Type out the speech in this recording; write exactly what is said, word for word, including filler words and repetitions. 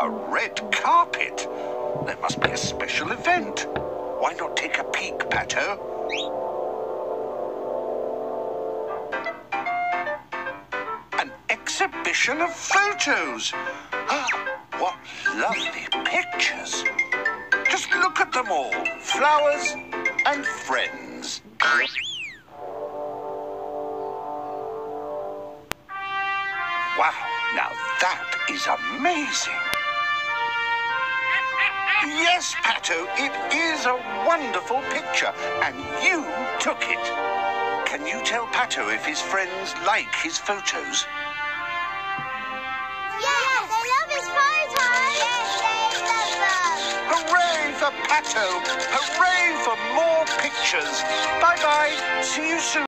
A red carpet? There must be a special event. Why not take a peek, Pato? An exhibition of photos. Ah, what lovely pictures. Just look at them all. Flowers and friends. Wow, now that is amazing. Yes, Pato, it is a wonderful picture, and you took it. Can you tell Pato if his friends like his photos? Yes, they love his photos. Yes, they love them. Hooray for Pato! Hooray for more pictures! Bye-bye. See you soon.